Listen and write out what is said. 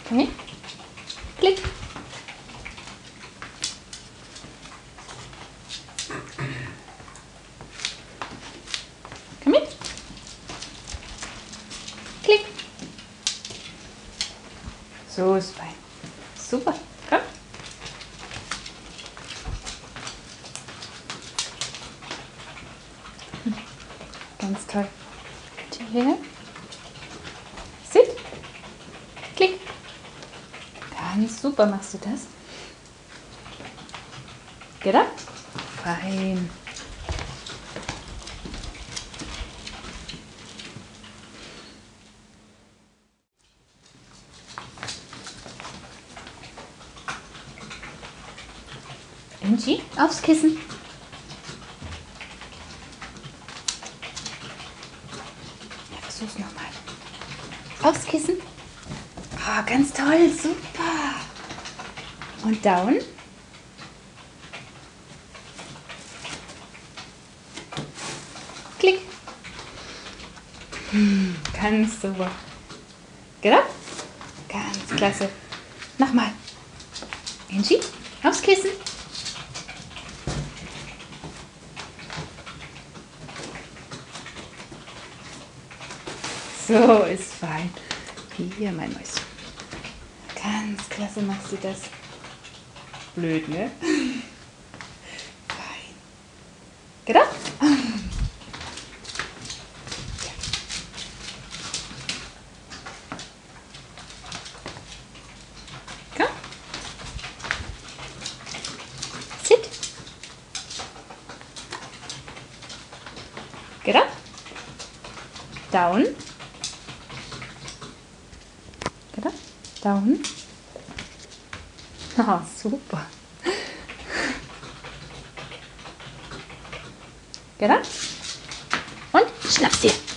Komm her. Klick. Komm her. Klick. So ist fein. Super. Komm. Ganz toll. Hierher. Sit. Klick. Ganz super machst du das. Get up. Fein. Angie, aufs Kissen. Ja, versuch's nochmal. Aufs Kissen. Oh, ganz toll, super. Und down. Klick. Ganz super. Get up. Ganz klasse. Nochmal. Angie, aufs Kissen. So ist fein. Hier, mein Mäuschen. Ganz klasse machst du das. Blöd, ne? Fein. Get up. Komm. Sit. Get up. Down. Get up. Down. Oh, super. Get up. Und schnapp's dir.